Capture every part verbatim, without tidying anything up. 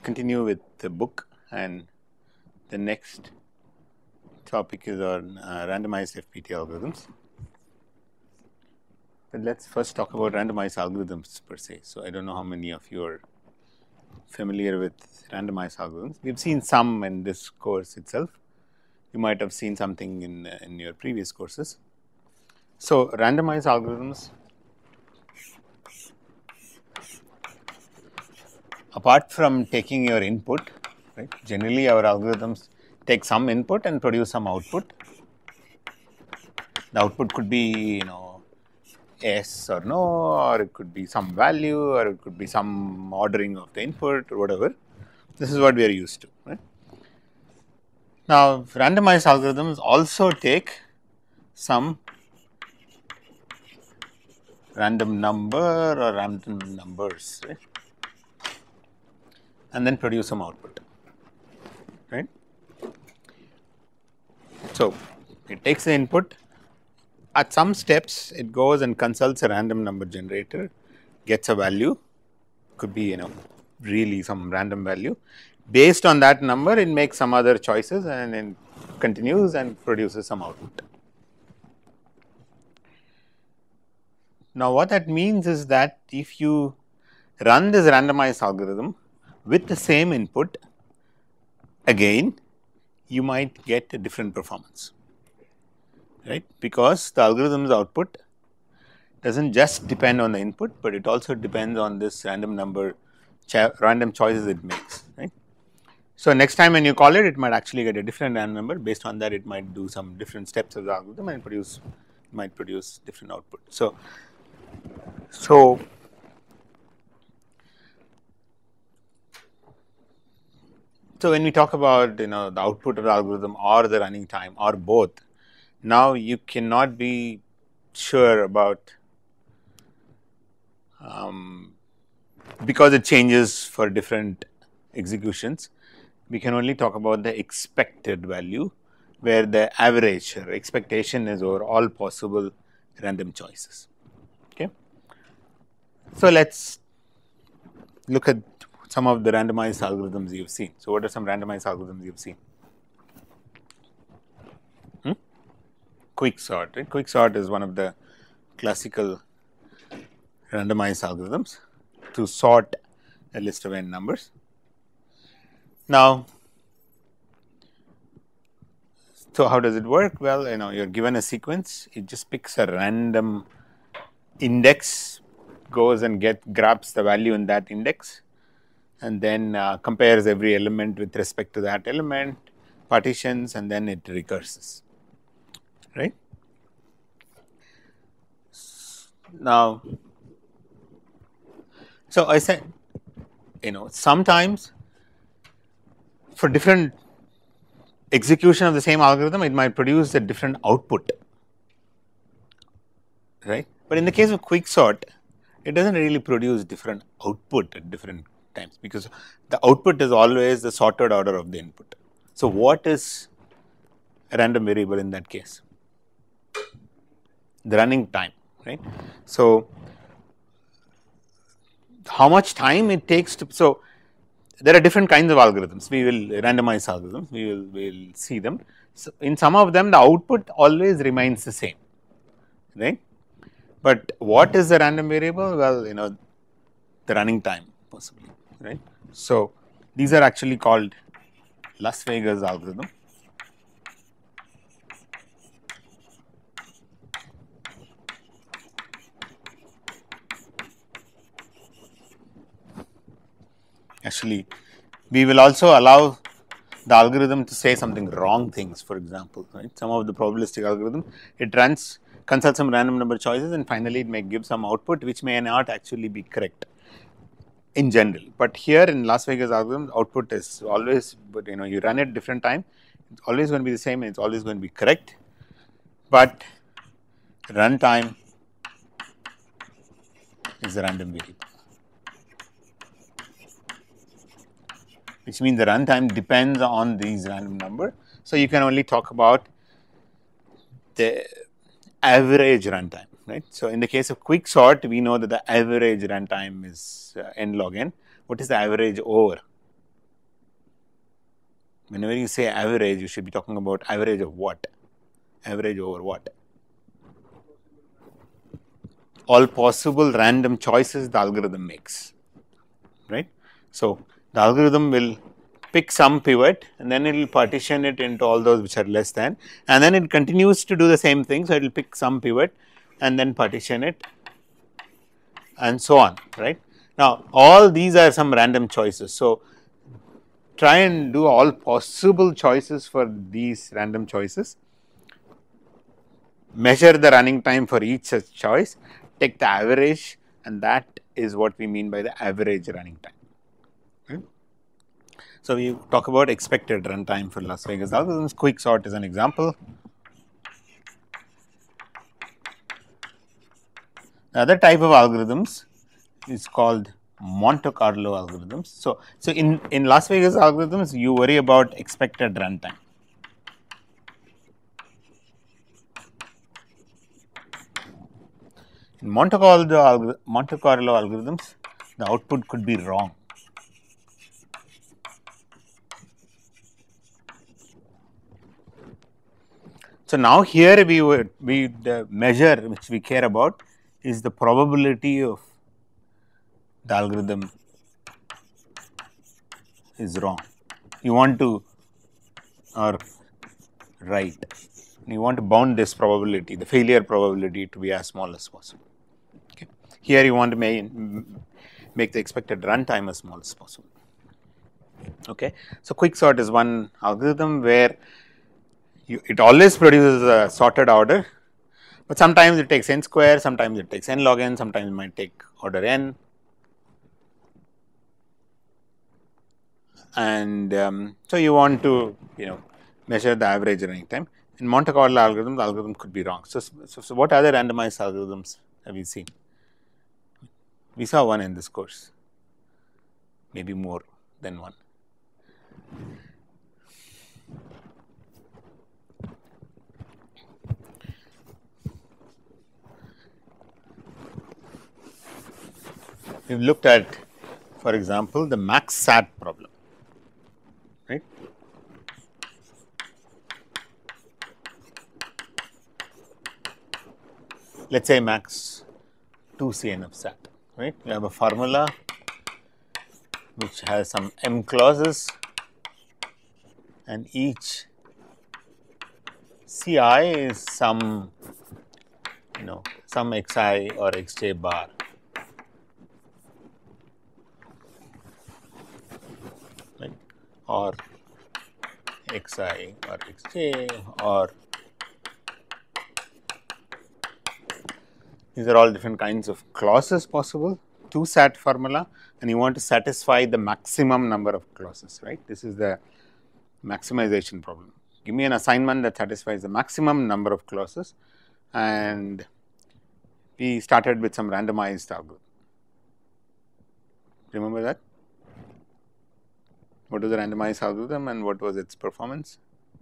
continue with the book, and the next topic is on uh, randomized F P T algorithms. But let's first talk about randomized algorithms per se. So I don't know how many of you are familiar with randomized algorithms. We've seen some in this course itself. You might have seen something in uh, in your previous courses. So randomized algorithms, apart from taking your input, right? Generally, our algorithms take some input and produce some output. The output could be, you know, yes or no, or it could be some value, or it could be some ordering of the input or whatever. This is what we are used to, right? Now, randomized algorithms also take some random number or random numbers, right? And then produce some output, right? So, it takes the input. At some steps, it goes and consults a random number generator, gets a value, could be, you know, really some random value. Based on that number, it makes some other choices and then continues and produces some output. Now, what that means is that if you run this randomized algorithm with the same input, again, you might get a different performance, right? Because the algorithm's output doesn't just depend on the input, but it also depends on this random number, random choices it makes, right? So next time when you call it, it might actually get a different random number. Based on that, it might do some different steps of the algorithm and produce, might produce different output. So, so so when we talk about, you know, the output of the algorithm or the running time or both, now you cannot be sure about, um, because it changes for different executions. We can only talk about the expected value, where the average or expectation is over all possible random choices. Okay. So let's look at some of the randomized algorithms you've seen. So what are some randomized algorithms you've seen? Hmm? Quicksort. Right? Quicksort is one of the classical randomized algorithms to sort a list of n numbers. Now, so how does it work? Well, you know, you're given a sequence, it just picks a random index, goes and get grabs the value in that index, and then uh, compares every element with respect to that element, partitions, and then it recurses, right? Now, so I said, you know, sometimes for different execution of the same algorithm, it might produce a different output, right? But in the case of quicksort, it doesn't really produce different output at different times, because the output is always the sorted order of the input. So what is a random variable in that case? The running time, right? So how much time it takes to, so there are different kinds of algorithms. We will randomize algorithms, we will we will see them. So in some of them, the output always remains the same, right? But what is the random variable? Well, you know, the running time possibly, right? So these are actually called Las Vegas algorithm. Actually, we will also allow the algorithm to say something wrong things, for example, right? Some of the probabilistic algorithm, it runs, consults some random number choices, and finally it may give some output which may not actually be correct in general. But here in Las Vegas algorithm, output is always, but you know, you run it different time, it's always going to be the same, and it's always going to be correct, but runtime is the random variable, which means the runtime depends on these random number. So you can only talk about the average runtime, right? So in the case of quicksort, we know that the average runtime is uh, n log n. What is the average over? Whenever you say average, you should be talking about average of what? Average over what? All possible random choices the algorithm makes, right. So, the algorithm will pick some pivot and then it will partition it into all those which are less than, and then it continues to do the same thing. So, it will pick some pivot and then partition it and so on, right. Now, all these are some random choices. So, try and do all possible choices for these random choices, measure the running time for each such choice, take the average, and that is what we mean by the average running time. Right? So, we talk about expected runtime for Las Vegas algorithms. Quicksort is an example. The other type of algorithms is called Monte Carlo algorithms. So, so in, in Las Vegas algorithms, you worry about expected runtime. In Monte Carlo, Monte Carlo algorithms, the output could be wrong. So, now here we would we the measure which we care about is the probability of the algorithm is wrong. You want to or right, you want to bound this probability, the failure probability, to be as small as possible. Okay. Here you want to make, make the expected runtime as small as possible. Okay. So, quicksort is one algorithm where you, it always produces a sorted order, but sometimes it takes n square, sometimes it takes n log n, sometimes it might take order n. And um, so, you want to you know measure the average running time. In Monte Carlo algorithm, the algorithm could be wrong. So, so, so what other randomized algorithms have we seen? We saw one in this course, maybe more than one. We have looked at, for example, the max S A T problem, right. Let us say max two C N F S A T, right. You have a formula which has some m clauses, and each C I is some you know some x I or x j bar. Right, or x I or x j, or these are all different kinds of clauses possible, two S A T formula, and you want to satisfy the maximum number of clauses, right. This is the maximization problem. Give me an assignment that satisfies the maximum number of clauses, and we started with some randomized algorithm. Remember that? What was the randomized algorithm and what was its performance?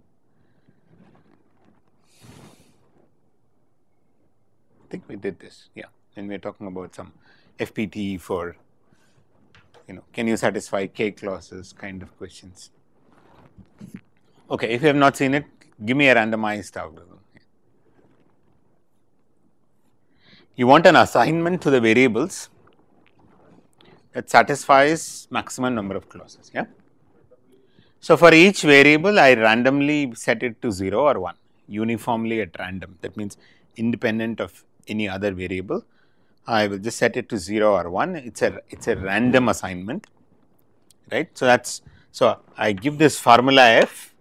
I think we did this, yeah, and we are talking about some F P T for, you know, can you satisfy k clauses kind of questions. Okay, if you have not seen it, give me a randomized algorithm. You want an assignment to the variables that satisfies maximum number of clauses, yeah. So, for each variable I randomly set it to zero or one, uniformly at random. That means independent of any other variable, I will just set it to zero or one. It's a it's a random assignment, right. So, that's so I give this formula f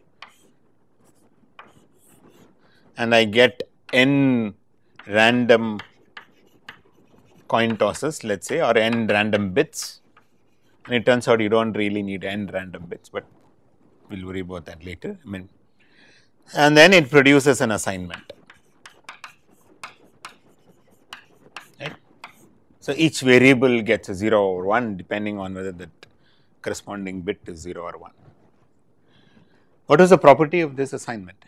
and I get n random coin tosses, let us say, or n random bits, and it turns out you do not really need n random bits, but we will worry about that later. I mean, and then it produces an assignment. Right. So, each variable gets a zero or one depending on whether that corresponding bit is zero or one. What is the property of this assignment?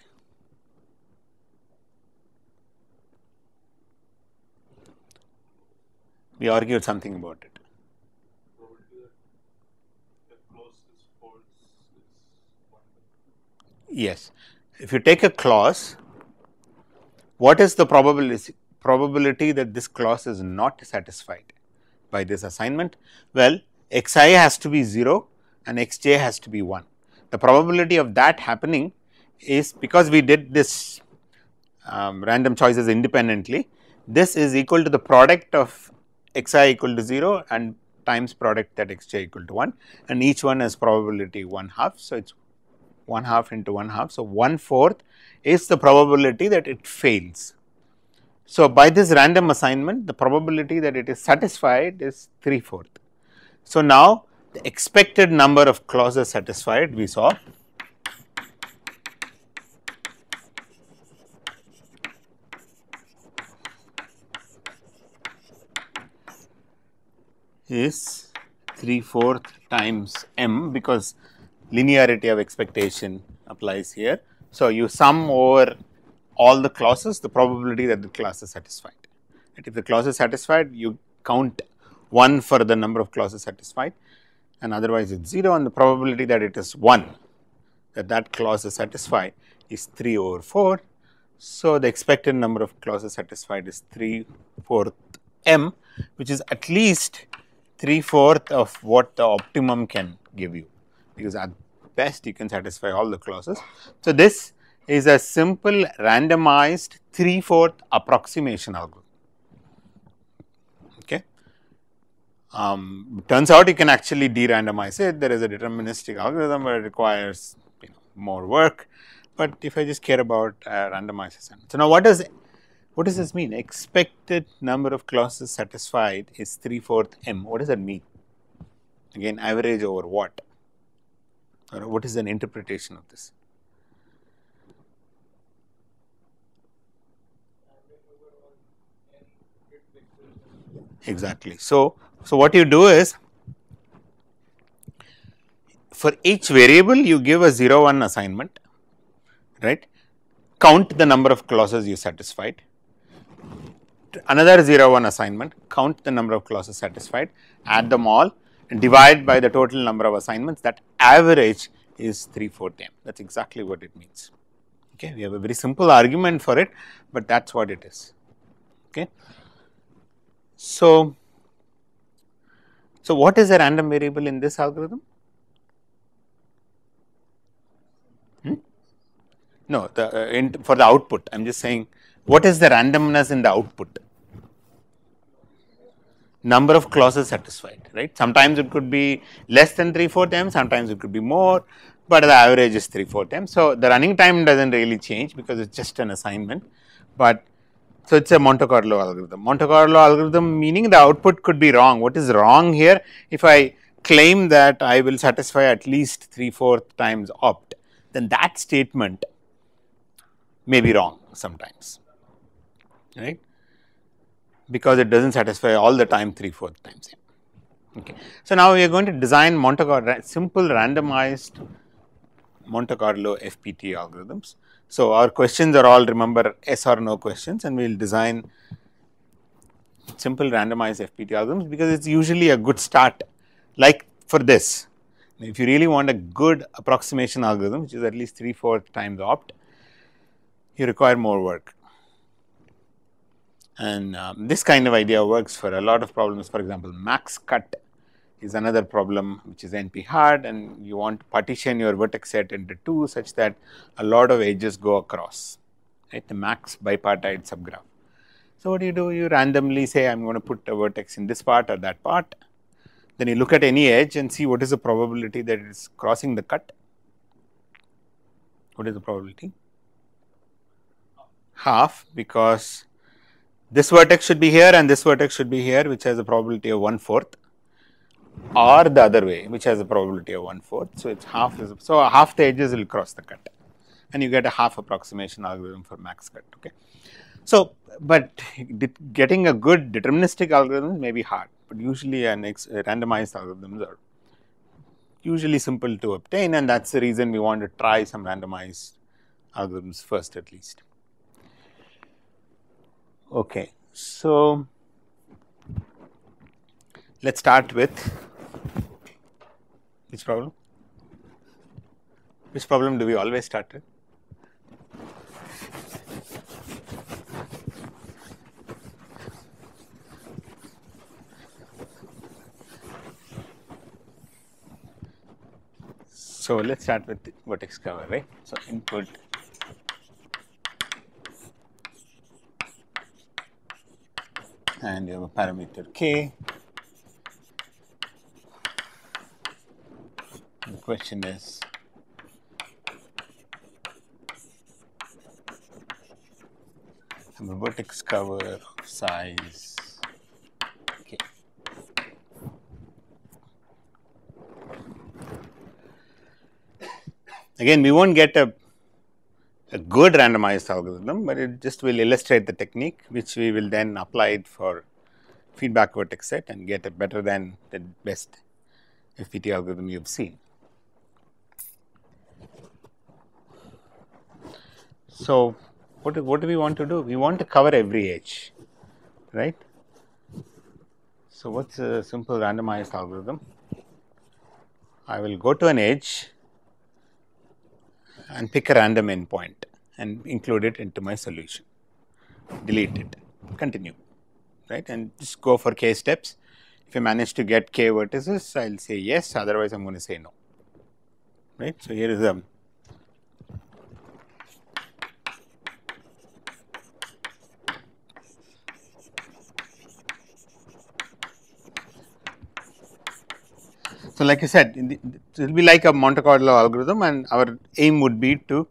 We argued something about it. Yes, if you take a clause, what is the probability probability that this clause is not satisfied by this assignment? Well, xi has to be zero and xj has to be one. The probability of that happening is, because we did this um, random choices independently, this is equal to the product of xi equal to zero and times product at xj equal to one, and each one has probability one half. So, it is one half into one half. So, one fourth is the probability that it fails. So, by this random assignment, the probability that it is satisfied is three fourth. So, now the expected number of clauses satisfied we saw is three fourth times m, because linearity of expectation applies here. So, you sum over all the clauses, the probability that the clause is satisfied. And if the clause is satisfied, you count one for the number of clauses satisfied, and otherwise it is zero, and the probability that it is one, that that clause is satisfied, is three over four. So, the expected number of clauses satisfied is three fourth m, which is at least three fourth of what the optimum can give you, because at best you can satisfy all the clauses. So, this is a simple randomized three fourth approximation algorithm. Okay. Um, turns out you can actually de-randomize it. There is a deterministic algorithm, but it requires, you know, more work. But if I just care about uh, randomization. So, now what does what does this mean? Expected number of clauses satisfied is three fourth m. What does that mean? Again, average over what? Or what is an interpretation of this? Exactly. So, so what you do is, for each variable you give a zero one assignment, right? Count the number of clauses you satisfied. Another zero one assignment, count the number of clauses satisfied, add them all and divide by the total number of assignments. That average is three fourth m. That is exactly what it means. Okay, we have a very simple argument for it, but that is what it is. Okay. So, so what is a random variable in this algorithm? Hmm? No, the uh, in, for the output, I am just saying, what is the randomness in the output? Number of clauses satisfied, right? Sometimes it could be less than three fourth m, sometimes it could be more, but the average is three fourth m. So, the running time does not really change, because it is just an assignment, but so it is a Monte Carlo algorithm. Monte Carlo algorithm meaning the output could be wrong. What is wrong here? If I claim that I will satisfy at least three fourth times opt, then that statement may be wrong sometimes, right, because it does not satisfy all the time three fourth times. Okay. So, now we are going to design Monte Carlo simple randomized Monte Carlo F P T algorithms. So, our questions are all, remember, yes or no questions, and we will design simple randomized F P T algorithms, because it is usually a good start. Like for this, if you really want a good approximation algorithm, which is at least three fourth times opt, you require more work. And um, this kind of idea works for a lot of problems. For example, max cut is another problem which is N P hard, and you want to partition your vertex set into two such that a lot of edges go across, right, the max bipartite subgraph. So, what do you do? You randomly say, I am going to put a vertex in this part or that part. Then you look at any edge and see what is the probability that it is crossing the cut. What is the probability? Half, because this vertex should be here and this vertex should be here, which has a probability of one fourth, or the other way, which has a probability of one fourth. So, it is half is, so half the edges will cross the cut, and you get a half approximation algorithm for max cut. Okay. So, but getting a good deterministic algorithm may be hard, but usually an ex randomized algorithms are usually simple to obtain, and that is the reason we want to try some randomized algorithms first at least. Okay. So, let us start with which problem? Which problem do we always start with? So, let us start with vertex cover, right. So, input and you have a parameter k. The question is the vertex cover of size k. Again, we won't get a, a good randomized algorithm, but it just will illustrate the technique, which we will then apply it for feedback vertex set and get a better than the best F P T algorithm you have seen. So, what do, what do we want to do? We want to cover every edge, right. So, what is a simple randomized algorithm? I will go to an edge and pick a random endpoint and include it into my solution, delete it, continue, right, and just go for k steps. If you manage to get k vertices, I will say yes, otherwise I am going to say no, right. So, here is a So, like I said, the, it will be like a Monte Carlo algorithm, and our aim would be to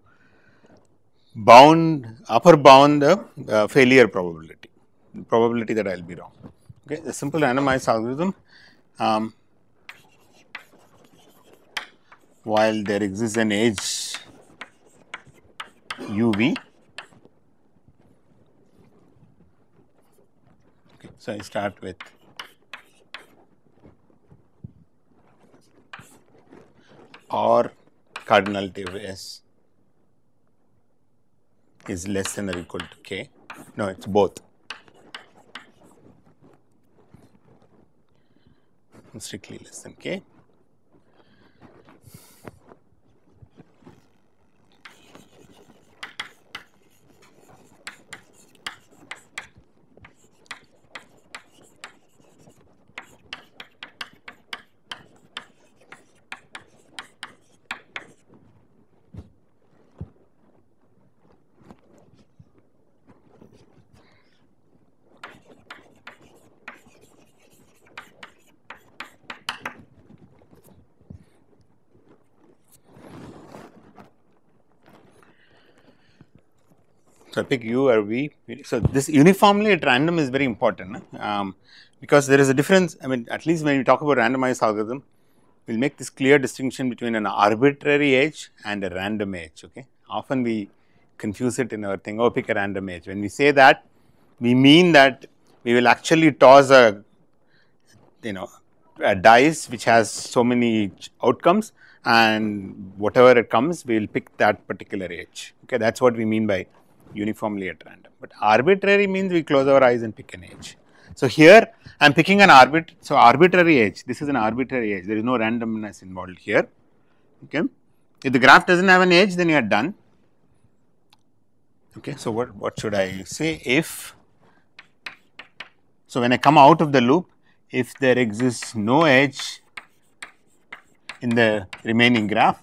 bound upper bound the uh, failure probability, the probability that I will be wrong. Okay, the simple randomized algorithm, um, while there exists an edge U V. Okay, so I start with or cardinality of S is less than or equal to k. No, it is both. Strictly less than k. So, I pick U or V. So, this uniformly at random is very important, um, because there is a difference. I mean, at least when we talk about randomized algorithm, we will make this clear distinction between an arbitrary edge and a random edge. Okay, often we confuse it in our thing. Oh, pick a random edge. When we say that, we mean that we will actually toss a, you know, a dice which has so many outcomes, and whatever it comes, we will pick that particular edge. Okay, that is what we mean by uniformly at random, but arbitrary means we close our eyes and pick an edge. So, here I am picking an arbit, so arbitrary edge, this is an arbitrary edge, there is no randomness involved here. Okay. If the graph does not have an edge, then you are done. Okay. So, what, what should I say? If, so when I come out of the loop, if there exists no edge in the remaining graph,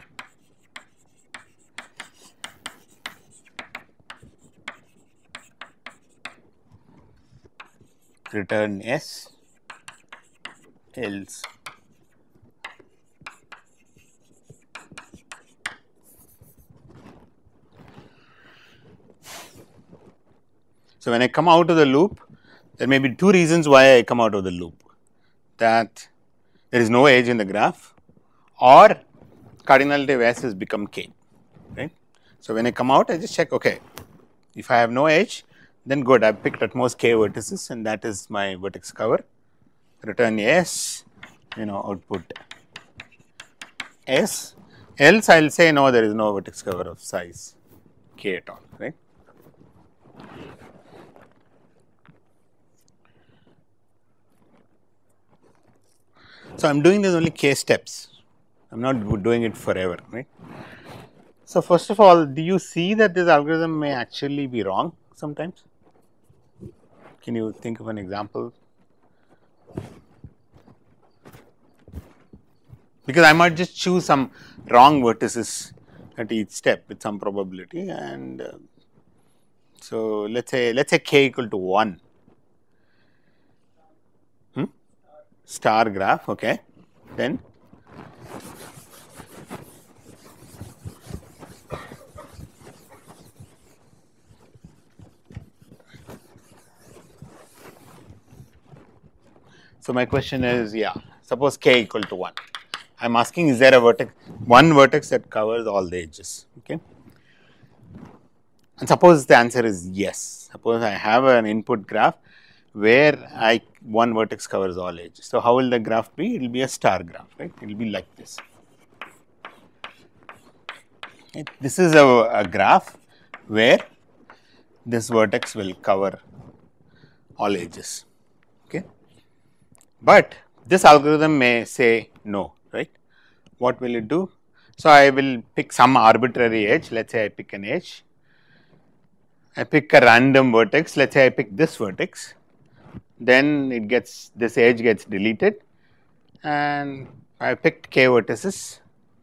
return S, else so when I come out of the loop, there may be two reasons why I come out of the loop, that there is no edge in the graph or cardinality of S has become k, right. So, when I come out, I just check, okay, if I have no edge, then good, I have picked at most k vertices, and that is my vertex cover, return S, you know, output S, else I will say no, there is no vertex cover of size k at all, right. So, I am doing this only k steps, I am not doing it forever, right. So, first of all, do you see that this algorithm may actually be wrong sometimes? Can you think of an example? because I might just choose some wrong vertices at each step with some probability, and uh, so let's say let's say k equal to one. Hmm? Star graph, okay. Then so my question is, yeah, suppose k equal to one. I am asking, is there a vertex, one vertex that covers all the edges, okay. And suppose the answer is yes. Suppose I have an input graph where I one vertex covers all edges. So how will the graph be? It will be a star graph, right? It will be like this. Right? This is a, a graph where this vertex will cover all edges, okay. But this algorithm may say no, right? What will it do? So I will pick some arbitrary edge. Let's say I pick an edge. I pick a random vertex. Let's say I pick this vertex. Then it gets, this edge gets deleted, and I picked k vertices,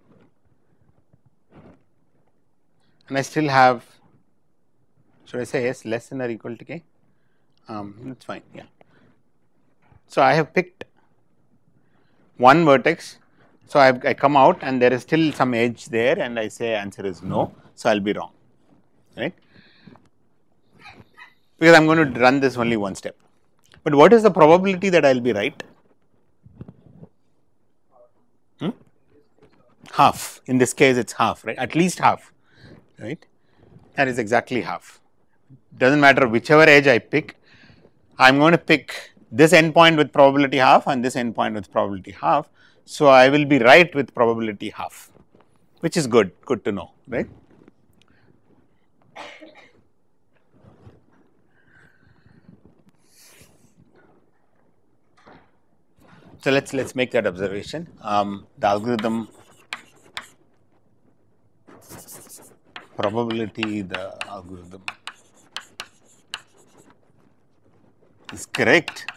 and I still have, should I say yes, less than or equal to k? Um, that's fine, yeah. So I have picked one vertex. So I, I come out and there is still some edge there, and I say answer is no. So I'll be wrong, right? Because I'm going to run this only one step. But what is the probability that I'll be right? Hmm? Half. In this case, it's half, right? At least half, right? That is exactly half. Doesn't matter whichever edge I pick, I'm going to pick this endpoint with probability half and this endpoint with probability half. So I will be right with probability half, which is good, good to know, right? So let's let's make that observation. Um, the algorithm probability, the algorithm is correct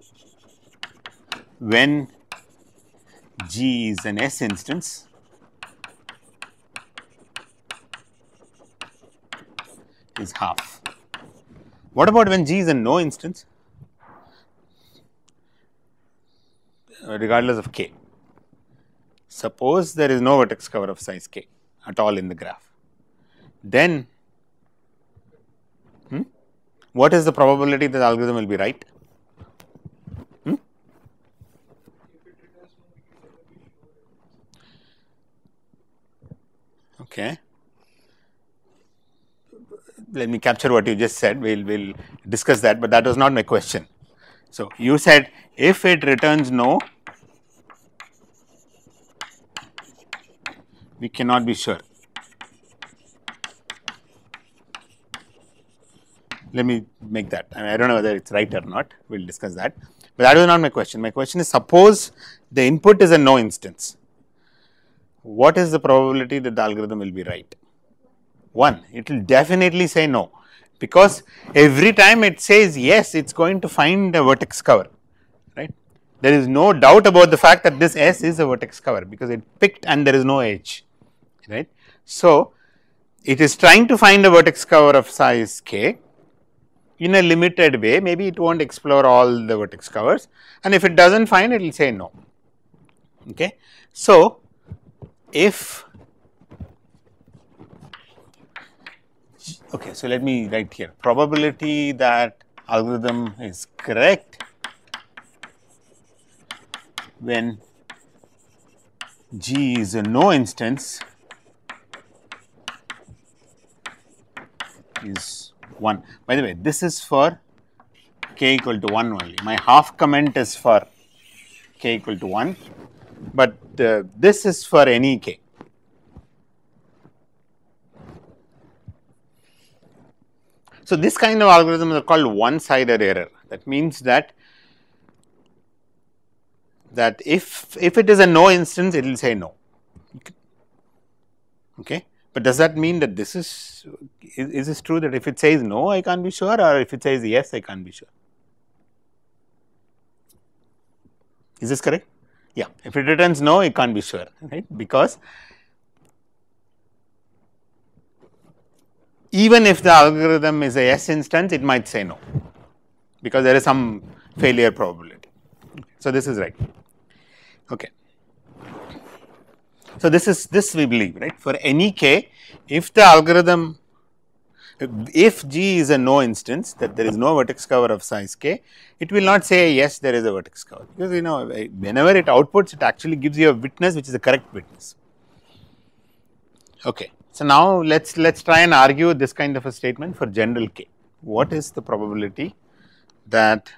when G is an S instance is half. What about when G is a no instance, regardless of k? Suppose there is no vertex cover of size k at all in the graph. Then hmm, what is the probability that the algorithm will be right? Hmm? Okay. Let me capture what you just said. We'll we'll discuss that, but that was not my question. So you said if it returns no, we cannot be sure. Let me make that. I mean, I don't know whether it's right or not. We'll discuss that. But that was not my question. My question is, suppose the input is a no instance. What is the probability that the algorithm will be right? One. It will definitely say no, because every time it says yes, it's going to find a vertex cover, right? There is no doubt about the fact that this S is a vertex cover because it picked and there is no edge, right? So it is trying to find a vertex cover of size k in a limited way. Maybe it won't explore all the vertex covers, and if it doesn't find, it will say no. Okay. So if okay, so let me write here probability that algorithm is correct when G is a no instance is one. By the way, this is for k equal to one only. My half comment is for k equal to one, but uh, this is for any k. So this kind of algorithms are called one-sided error. That means that that if if it is a no instance, it will say no. Okay. But does that mean that this is, is, is this true that if it says no, I can't be sure, or if it says yes, I can't be sure? Is this correct? Yeah, if it returns no, it can't be sure, right, because even if the algorithm is a yes instance, it might say no, because there is some failure probability. So, this is right. Okay. So, this is this we believe, right, for any k, if the algorithm, if G is a no instance, that there is no vertex cover of size k, it will not say yes, there is a vertex cover, because you know whenever it outputs, it actually gives you a witness which is a correct witness. Okay. So, now let us let us try and argue this kind of a statement for general k. What is the probability that,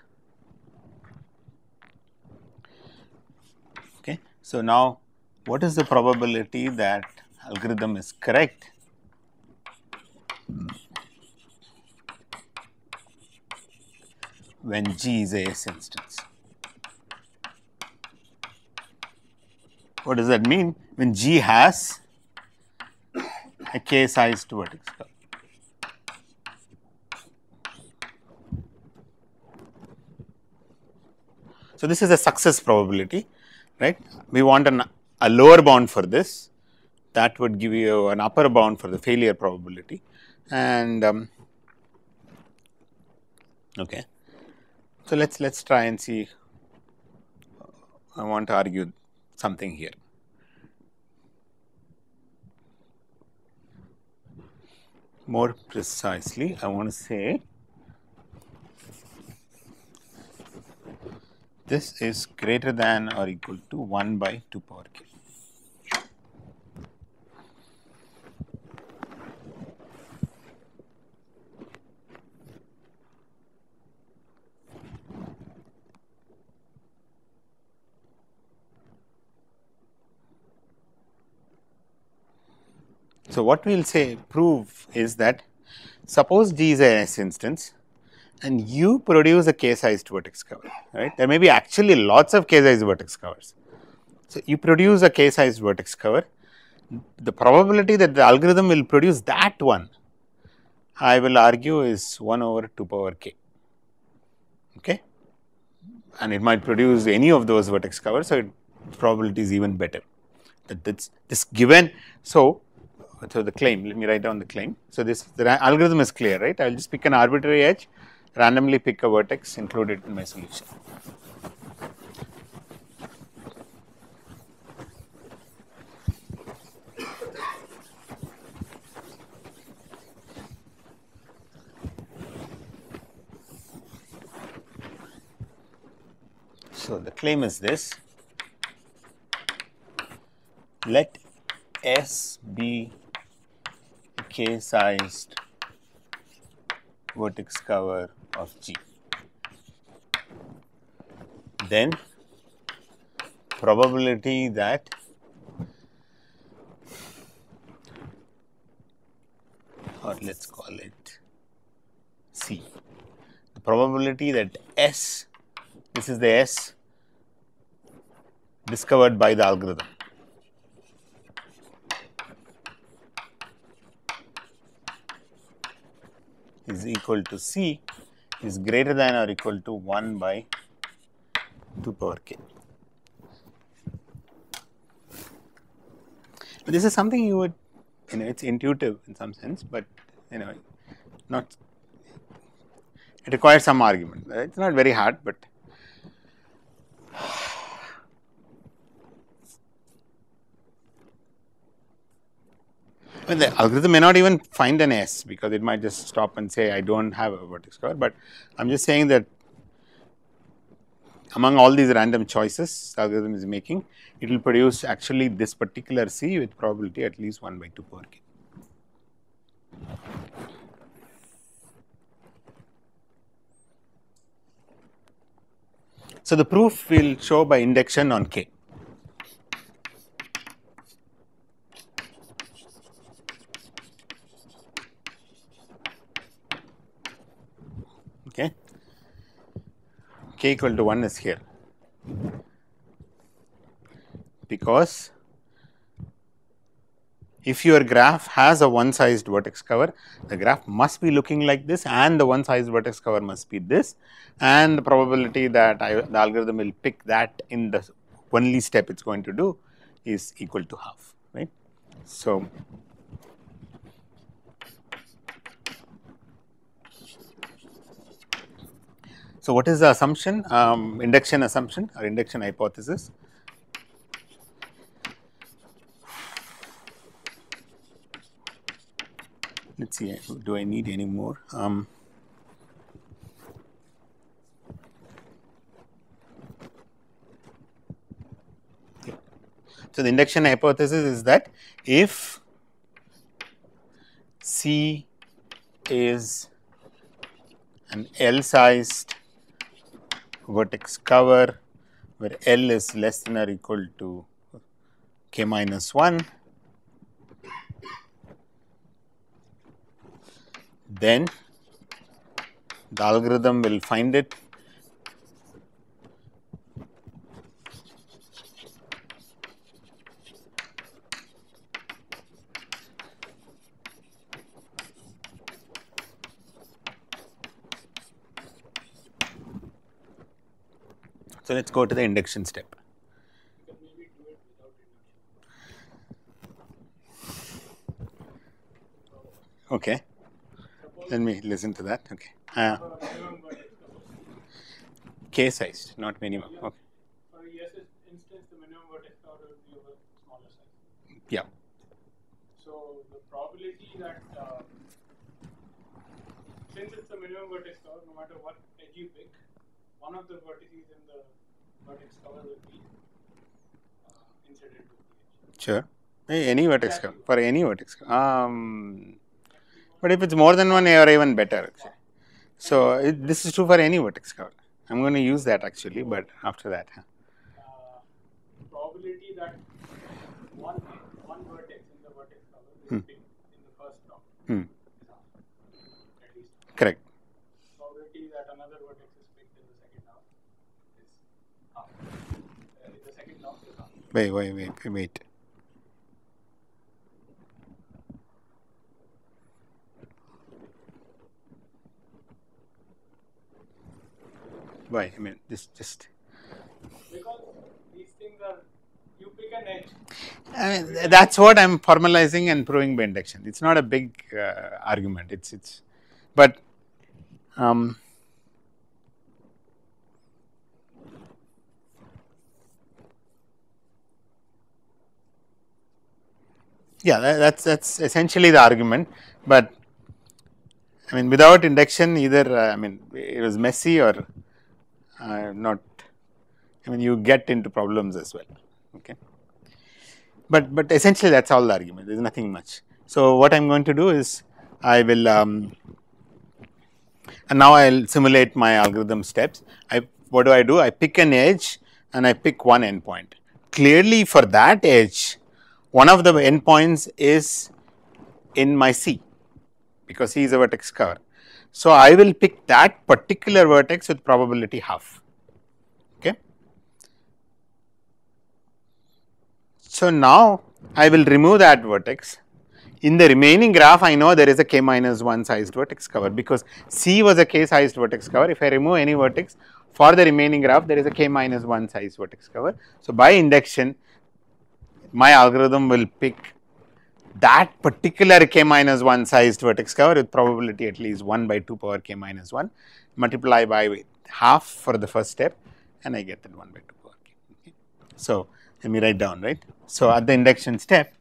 okay. So, now what is the probability that algorithm is correct when G is a yes instance? What does that mean? When G has a k sized vertex cover. So, this is a success probability, right. We want an, a lower bound for this, that would give you an upper bound for the failure probability, and um, okay. So, let us let us try and see. I want to argue something here. More precisely, I want to say this is greater than or equal to one by two power k. So, what we will say prove is that suppose G is a S instance and you produce a k sized vertex cover, right. There may be actually lots of k sized vertex covers. So, you produce a k sized vertex cover, the probability that the algorithm will produce that one, I will argue, is one over two power k, okay, and it might produce any of those vertex covers. So, it probability is even better that that's this given. So, so the claim, let me write down the claim. So, this the algorithm is clear, right. I will just pick an arbitrary edge, randomly pick a vertex, include it in my solution. So, the claim is this: let S be a k sized vertex cover of G, then probability that or let us call it C, the probability that S, this is the S discovered by the algorithm, is equal to C is greater than or equal to one by two power k. But this is something you would, you know, it is intuitive in some sense, but you know, not, it requires some argument. It is not very hard, but well, the algorithm may not even find an S, because it might just stop and say I do not have a vertex cover, but I am just saying that among all these random choices the algorithm is making, it will produce actually this particular C with probability at least one by two power k. So, the proof will show by induction on k. Okay. K equal to one is here, because if your graph has a one sized vertex cover, the graph must be looking like this, and the one sized vertex cover must be this, and the probability that I, the algorithm will pick that in the only step it's going to do is equal to half, right. So, so what is the assumption, um, induction assumption or induction hypothesis? Let's see, do I need any more? Um, yeah. So, the induction hypothesis is that if C is an L-sized vertex cover where L is less than or equal to k minus one, then the algorithm will find it So, let us go to the induction step. Okay, let me listen to that. Okay, uh, k sized, not minimum. Okay. For a yes instance, the minimum vertex cover will be of a smaller size. Yeah. So, the probability that uh, since it's a minimum vertex cover, no matter what edge you pick, one of the vertices in the vertex cover will be uh, inserted to the edge. Sure. Any vertex cover, for any vertex cover. Um, but if it's more than one, or even better actually. So, it, this is true for any vertex cover. I am going to use that actually, but after that. Huh? Uh, probability that one one vertex in the vertex cover is hmm. picked in the first round hmm. is half, at least. Correct. Probability that another vertex is picked in the second half is half. Uh, in the second round is half. Wait, wait, wait, wait. Why? I mean, this just. Because these things are, you pick an edge. I mean, that's what I am formalizing and proving by induction. It's not a big uh, argument. It's it's, but um, yeah, that, that's that's essentially the argument. But I mean, without induction, either uh, I mean, it was messy or uh, not. I mean, you get into problems as well. Okay. But but essentially, that's all the argument. There is nothing much. So what I am going to do is I will. Um, And now I will simulate my algorithm steps. I, what do I do? I pick an edge and I pick one endpoint. Clearly for that edge, one of the endpoints is in my C, because C is a vertex cover. So I will pick that particular vertex with probability half. Okay. So now I will remove that vertex. In the remaining graph, I know there is a k minus one sized vertex cover, because C was a k sized vertex cover. If I remove any vertex for the remaining graph, there is a k minus one sized vertex cover. So by induction, my algorithm will pick that particular k minus one sized vertex cover with probability at least one by two power k minus one, multiply by half for the first step, and I get that one by two power k. Okay. So let me write down, right. So at the induction step,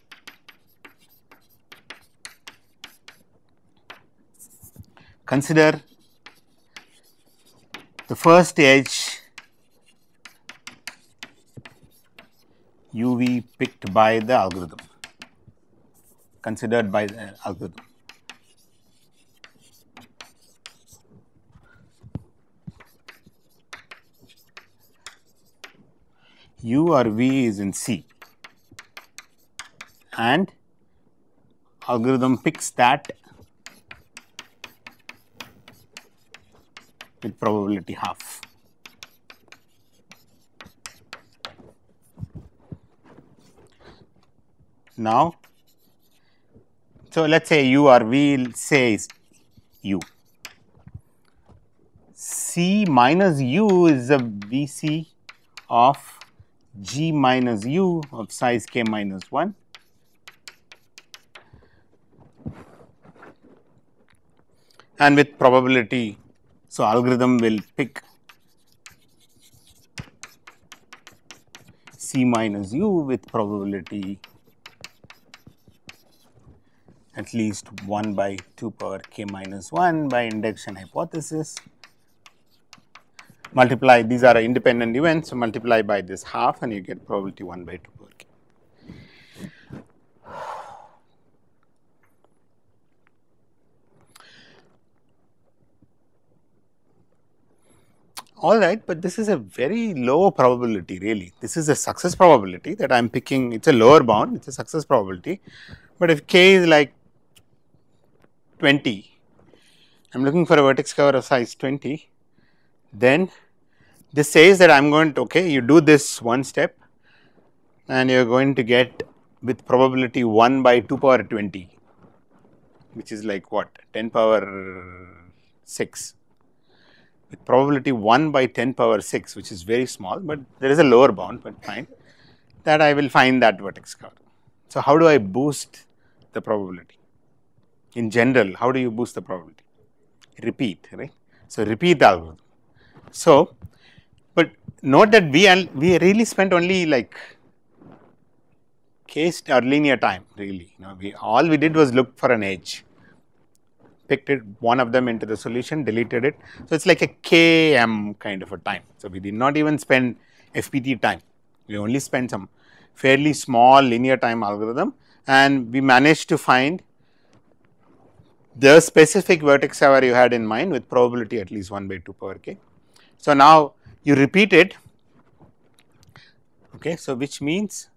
consider the first edge U V picked by the algorithm, considered by the algorithm. U or V is in C, and algorithm picks that with probability half. Now, so let us say U or V says U. C minus U is a V C of G minus U of size k minus one. And with probability, so algorithm will pick C minus U with probability at least one by two power k minus one by induction hypothesis. Multiply, these are independent events, so multiply by this half and you get probability one by two power k. All right, but this is a very low probability really. This is a success probability that I am picking, it is a lower bound, it is a success probability. But if k is like twenty, I am looking for a vertex cover of size twenty, then this says that I am going to, okay, you do this one step and you are going to get with probability one by two power twenty, which is like what, ten power six. With probability one by ten power six, which is very small, but there is a lower bound, but fine, that I will find that vertex cover. So, how do I boost the probability? In general, how do you boost the probability? Repeat, right? So, repeat the algorithm. So, but note that we, we really spent only like case or linear time really, you know, we all we did was look for an edge, picked it one of them into the solution, deleted it. So, it is like a K M kind of a time. So, we did not even spend F P T time, we only spent some fairly small linear time algorithm and we managed to find the specific vertex cover you had in mind with probability at least one by two power k. So, now you repeat it, okay. So, which means,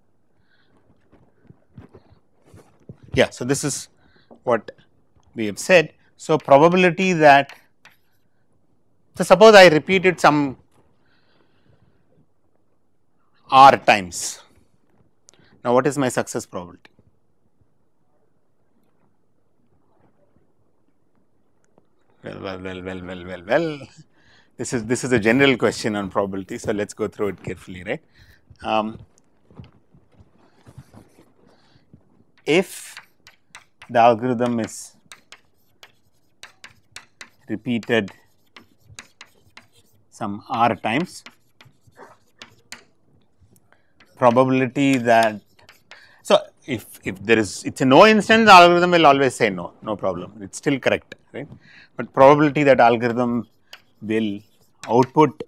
yeah, so this is what we have said. So, probability that, so suppose I repeated some r times. Now, what is my success probability? Well, well, well, well, well, well, well. This is this is a general question on probability. So, let us go through it carefully, right. Um, if the algorithm is repeated some r times, probability that, so if, if there is, it is a no instance, the algorithm will always say no, no problem, it is still correct, right. But probability that algorithm will output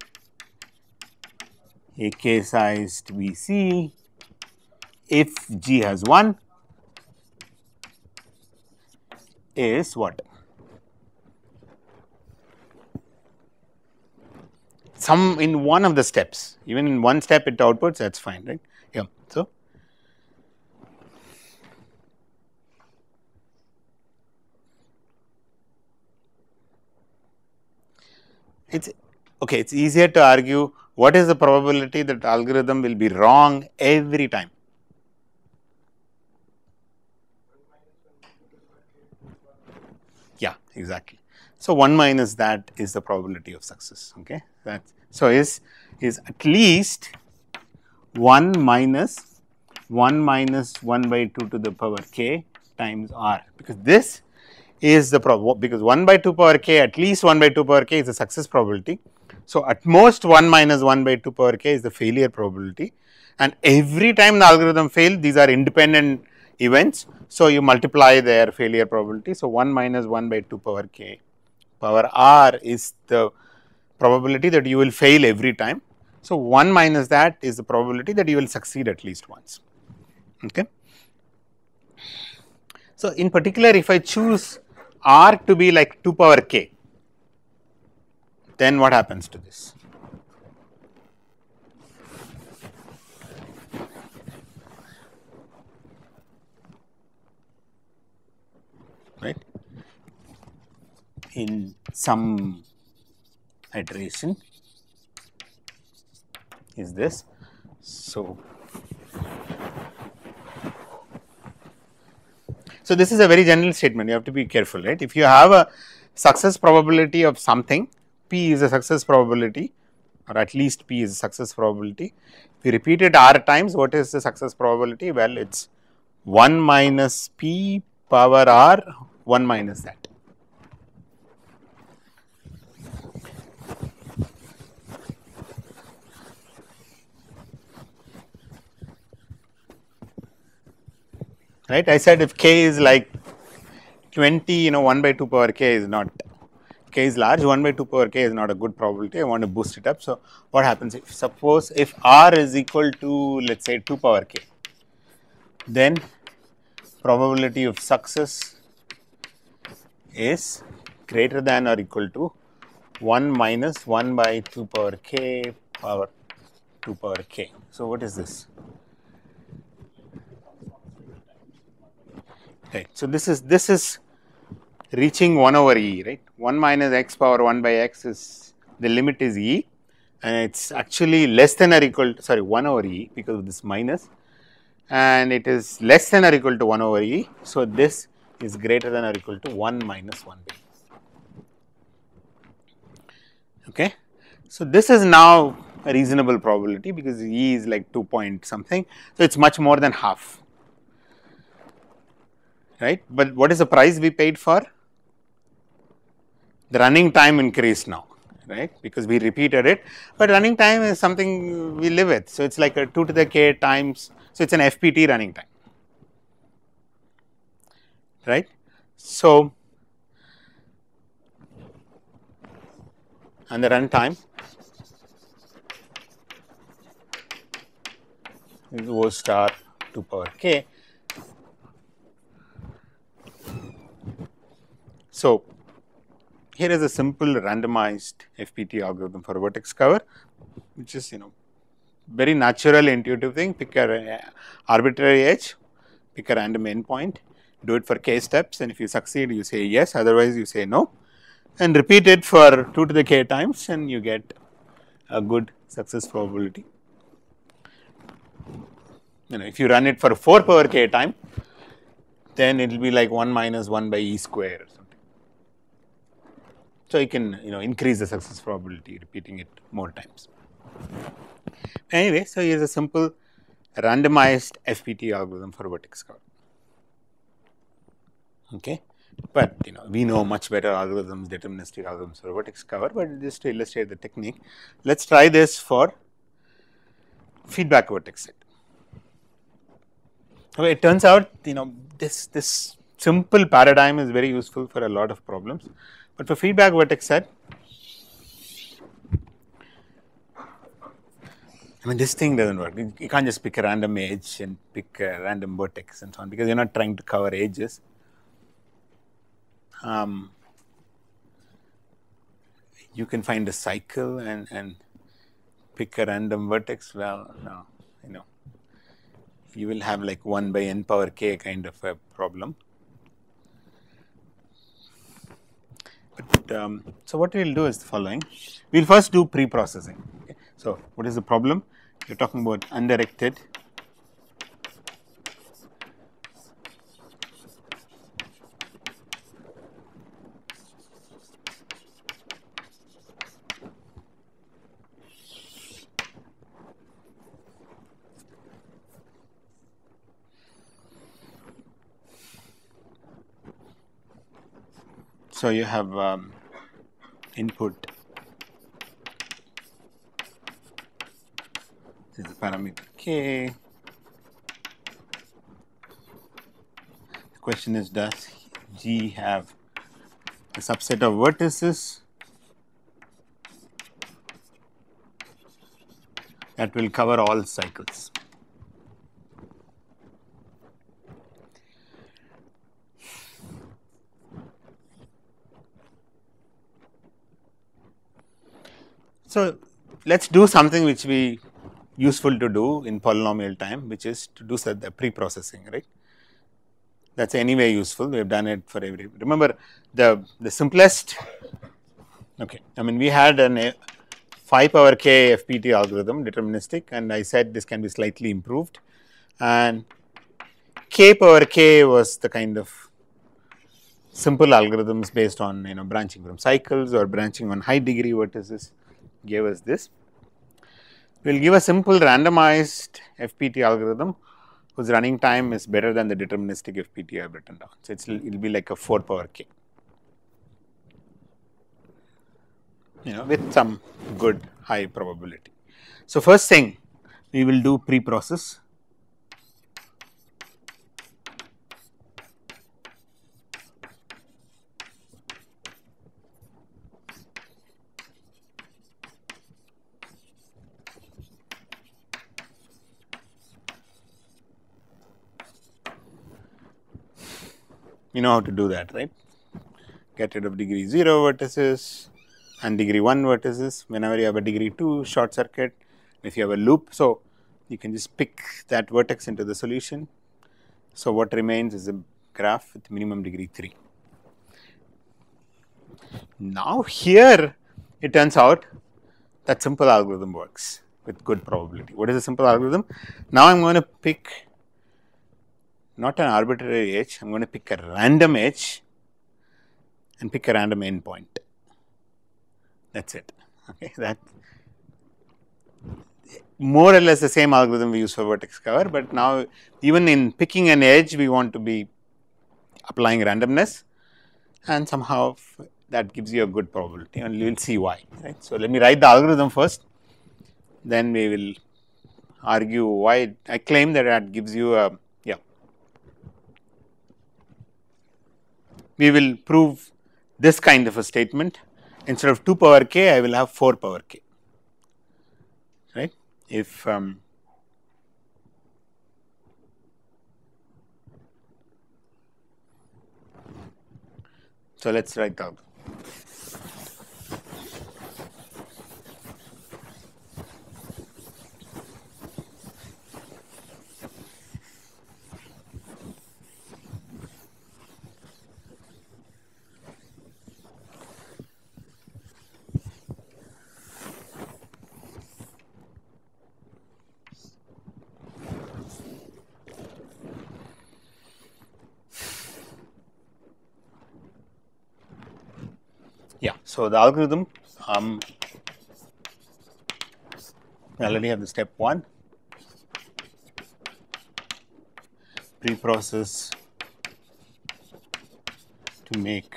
a k sized V C if G has one is what? Some in one of the steps, even in one step it outputs, that is fine, right. Yeah. So, it is okay, it is easier to argue what is the probability that algorithm will be wrong every time. Yeah, exactly. So, one minus that is the probability of success, okay. That, so, is, is at least one minus one minus one by two to the power k times r, because this is the prob, because one by two power k, at least one by two power k is the success probability. So, at most one minus one by two power k is the failure probability, and every time the algorithm fails, these are independent events. So, you multiply their failure probability. So, one minus one by two power k power r is the probability that you will fail every time. So, one minus that is the probability that you will succeed at least once, okay. So, in particular, if I choose r to be like two power k, then what happens to this? Right, in some iteration is this. So, so this is a very general statement, you have to be careful, right. If you have a success probability of something, P is a success probability or at least p is the success probability. If you repeat it r times, what is the success probability? Well, it is one minus p power r, one minus that. Right? I said if k is like twenty, you know, one by two power k is not, k is large, one by two power k is not a good probability. I want to boost it up. So, what happens if suppose if r is equal to, let us say, two power k, then probability of success is greater than or equal to one minus one by two power k power two power k. So, what is this? Right. So, this is this is reaching one over e, right. one minus x power one by x is, the limit is e, and it is actually less than or equal to, sorry, one over e because of this minus, and it is less than or equal to one over e. So, this is greater than or equal to one minus one by e. Okay. So, this is now a reasonable probability because e is like two point something. So, it is much more than half. Right, but what is the price we paid for? The running time increased now, right, because we repeated it, but running time is something we live with. So, it is like a two to the k times, so it is an F P T running time, right. So, and the run time is O star two power k. So, here is a simple randomized F P T algorithm for vertex cover, which is, you know, very natural intuitive thing. Pick a uh, arbitrary edge, pick a random endpoint, do it for k steps, and if you succeed you say yes, otherwise you say no, and repeat it for two to the k times and you get a good success probability. You know, if you run it for four power k time, then it will be like one minus one by e square or something. So, you can, you know, increase the success probability repeating it more times. Anyway, so here is a simple randomized F P T algorithm for vertex cover. Okay. But, you know, we know much better algorithms, deterministic algorithms for vertex cover, but just to illustrate the technique, let us try this for feedback vertex set. Okay, it turns out, you know, this, this simple paradigm is very useful for a lot of problems, but for feedback vertex set, I mean, this thing does not work. You can't just pick a random edge and pick a random vertex and so on, because you are not trying to cover edges. Um, you can find a cycle and, and pick a random vertex. Well, no, you know, you will have like one by n power k kind of a problem. But, um, so, what we will do is the following. We will first do pre-processing. Okay. So, what is the problem? You are talking about undirected So, you have um, input, this is the parameter k. The question is, does G have a subset of vertices that will cover all cycles? So, let us do something which we useful to do in polynomial time, which is to do the pre-processing, right. That is anyway useful, we have done it for every, remember the, the simplest, okay, I mean we had an five power k F P T algorithm deterministic, and I said this can be slightly improved, and k power k was the kind of simple algorithms based on, you know, branching from cycles or branching on high degree vertices gave us this. We will give a simple randomized F P T algorithm whose running time is better than the deterministic F P T I have written down. So, it will be like a four power k, you know, with some good high probability. So, first thing we will do pre-process. You know how to do that, right? Get rid of degree zero vertices and degree one vertices. Whenever you have a degree two short circuit, if you have a loop, so you can just pick that vertex into the solution. So, what remains is a graph with minimum degree three. Now, here it turns out that simple algorithm works with good probability. What is a simple algorithm? Now, I am going to pick not an arbitrary edge, I am going to pick a random edge and pick a random endpoint. That is it. Okay, that more or less the same algorithm we use for vertex cover, but now even in picking an edge, we want to be applying randomness, and somehow that gives you a good probability, and we will see why. Right. So, let me write the algorithm first, then we will argue why I claim that that gives you a, yeah. We will prove this kind of a statement. Instead of two power k, I will have four power k, right. If um, so, let us write down. Yeah. So, the algorithm, um, we already have the step one, pre-process to make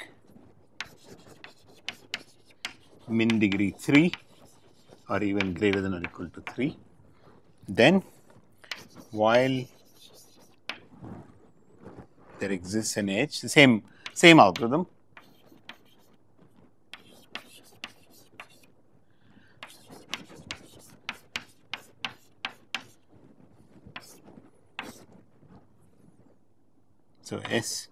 min degree three or even greater than or equal to three. Then, while there exists an edge, the same, same algorithm, so S,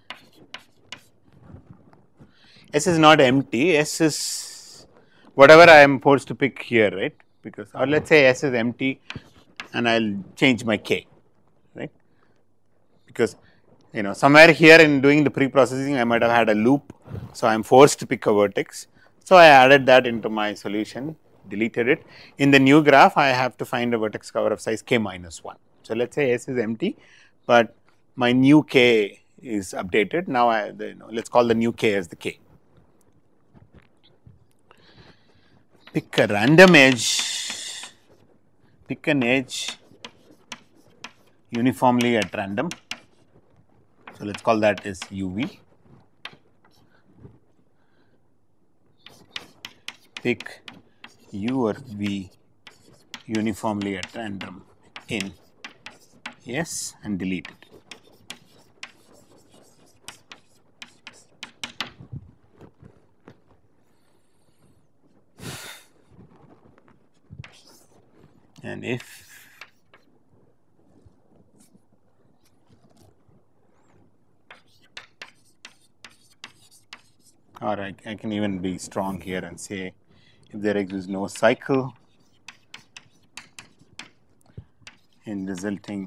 S is not empty, S is whatever I am forced to pick here, right, because, or let us say S is empty and I will change my k, right, because you know somewhere here in doing the pre-processing I might have had a loop. So, I am forced to pick a vertex. So, I added that into my solution, deleted it. In the new graph, I have to find a vertex cover of size k minus one. So, let us say S is empty, but my new k is updated. Now, I the, you know, let us call the new k as the k. Pick a random edge, pick an edge uniformly at random. So, let us call that as U V. Pick U or V uniformly at random in S and delete it. And if or I, I can even be strong here and say if there exists no cycle in resulting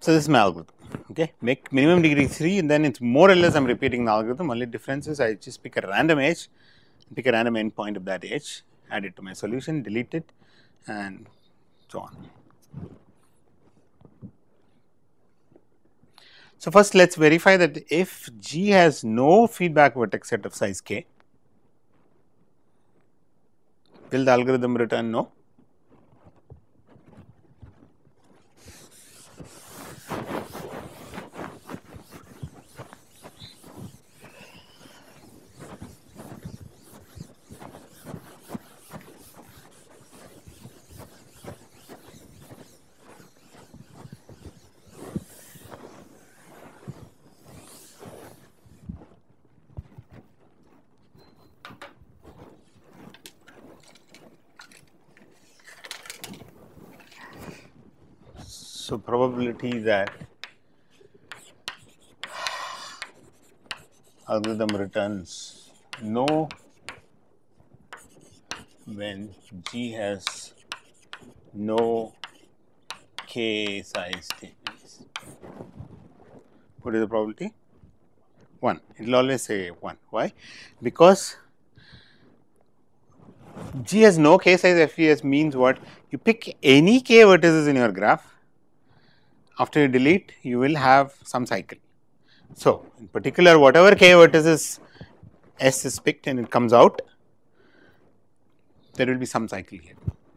So, this is my algorithm. Okay, make minimum degree three, and then it's more or less I am repeating the algorithm. Only difference is I just pick a random edge, pick a random endpoint of that edge, add it to my solution, delete it, and so on. So, first let us verify that if G has no feedback vertex set of size k, will the algorithm return no? So, probability that algorithm returns no when G has no k size statements. What is the probability? one. It will always say one. Why? Because G has no k size F E S means what? You pick any k vertices in your graph. After you delete, you will have some cycle. So, in particular, whatever k vertices S is picked and it comes out, there will be some cycle here.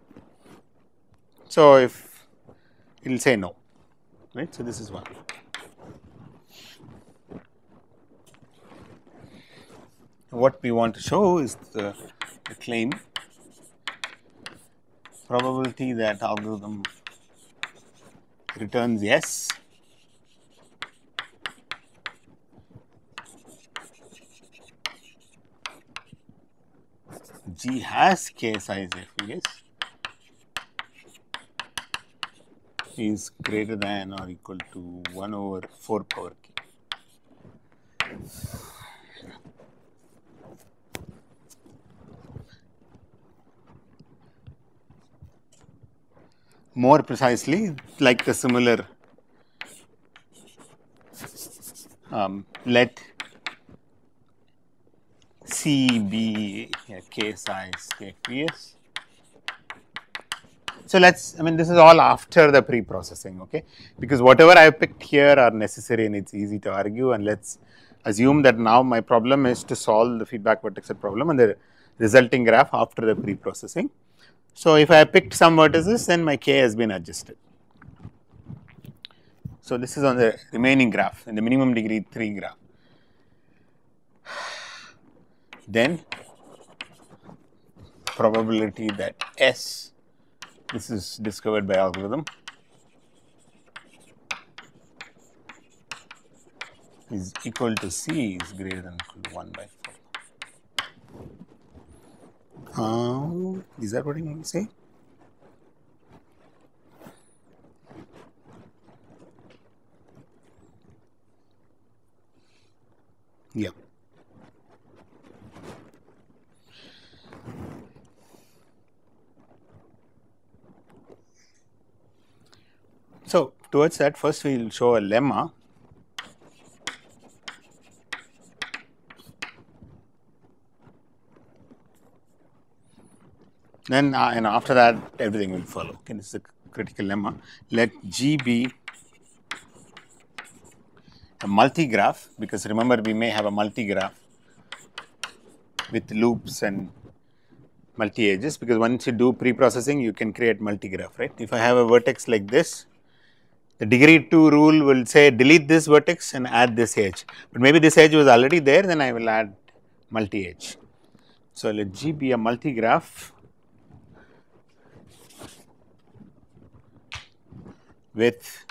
So, if it will say no, right. So, this is one. What we want to show is the, the claim probability that algorithm returns yes G has k size F E S is greater than or equal to one over four power k. More precisely, like the similar, um, let C be a k size F E S. So, let us, I mean, this is all after the pre-processing, okay, because whatever I have picked here are necessary and it is easy to argue, and let us assume that now my problem is to solve the feedback vertex set problem and the resulting graph after the pre-processing. So, if I have picked some vertices, then my k has been adjusted. So, this is on the remaining graph in the minimum degree three graph. Then probability that S, this is discovered by algorithm, is equal to C is greater than or equal to one by four. Um, is that what you want to say? Yeah. So, towards that, first we will show a lemma. Then uh, and after that everything will follow. Okay, this is a critical lemma. Let G be a multi-graph, because remember we may have a multi-graph with loops and multi-edges, because once you do pre-processing you can create multi-graph, right. If I have a vertex like this, the degree two rule will say delete this vertex and add this edge, but maybe this edge was already there, then I will add multi-edge. So, let G be a multi-graph with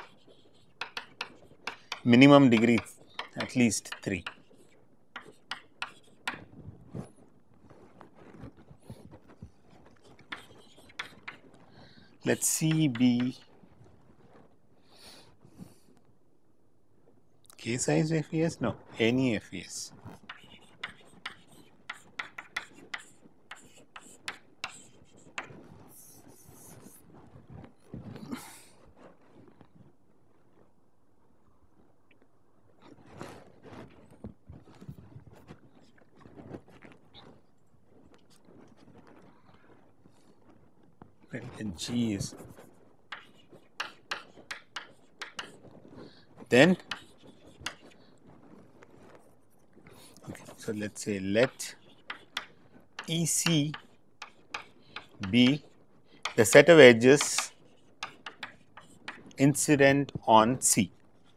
minimum degree at least three. Let C be k size F E S? No, any F E S. right, and G is then okay, so let us say let E C be the set of edges incident on C.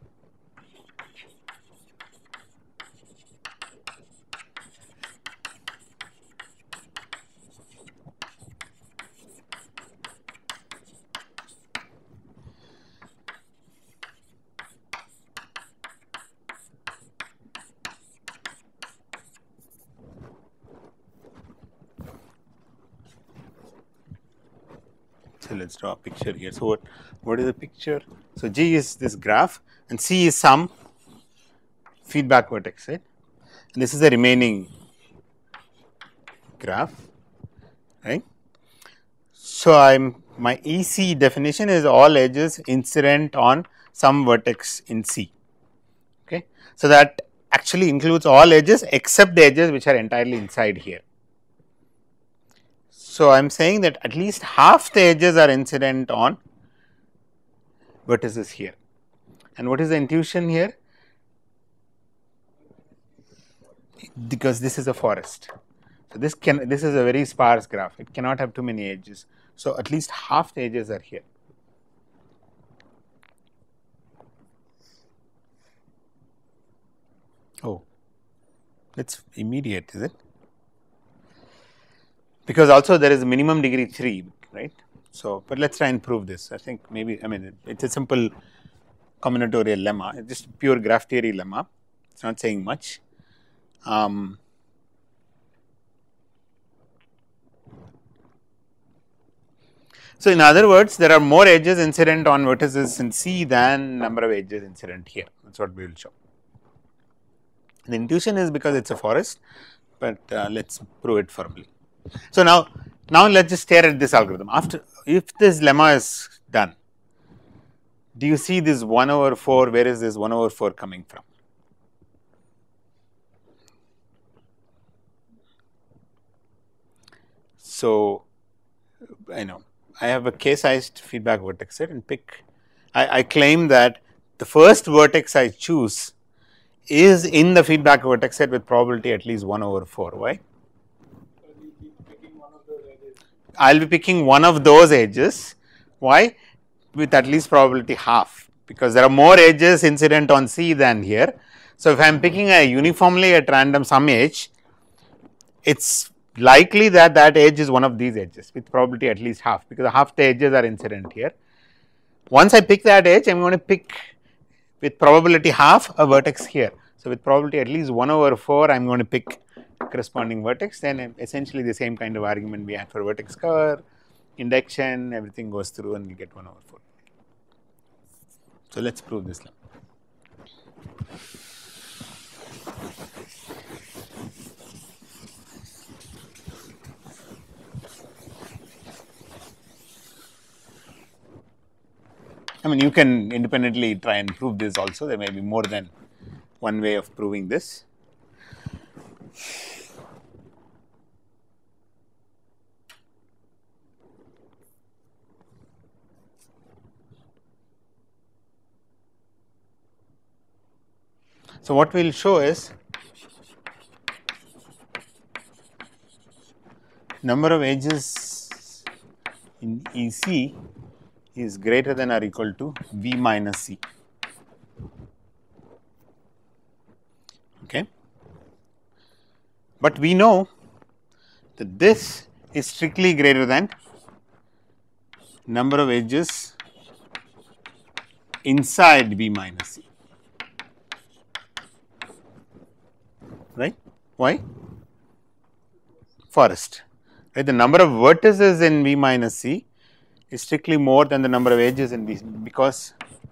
So let us draw a picture here. So what, what is the picture? So G is this graph and C is some feedback vertex, right? And this is the remaining graph, right? So I'm my E C definition is all edges incident on some vertex in C. Okay, so that actually includes all edges except the edges which are entirely inside here. So I'm saying that at least half the edges are incident on vertices here. And what is the intuition here? Because this is a forest. So this can this is a very sparse graph. It cannot have too many edges. So at least half the edges are here. Oh, that's immediate, is it? Because also there is a minimum degree three, right? So, but let's try and prove this. I think maybe I mean it's a simple combinatorial lemma. It's just pure graph theory lemma. It's not saying much. Um, so, in other words, there are more edges incident on vertices in C than number of edges incident here. That's what we will show. The intuition is because it's a forest, but uh, let's prove it formally. So now, now let's just stare at this algorithm. After, if this lemma is done, do you see this one over four? Where is this one over four coming from? So, I know I have a k-sized feedback vertex set and pick. I, I claim that the first vertex I choose is in the feedback vertex set with probability at least one over four. Why? I'll be picking one of those edges. Why? With at least probability half, because there are more edges incident on C than here. So, if I am picking a uniformly at random some edge, it's likely that that edge is one of these edges with probability at least half, because half the edges are incident here. Once I pick that edge, I am going to pick with probability half a vertex here. So, with probability at least one over four, I am going to pick corresponding vertex. Then essentially the same kind of argument we had for vertex cover, induction, everything goes through and we get one over four. So, let us prove this now. I mean, you can independently try and prove this also. There may be more than one way of proving this. So, what we will show is number of edges in E C is greater than or equal to V minus C. Okay. But we know that this is strictly greater than number of edges inside V minus C, right? Why? Forest, right? The number of vertices in V minus C is strictly more than the number of edges in V, because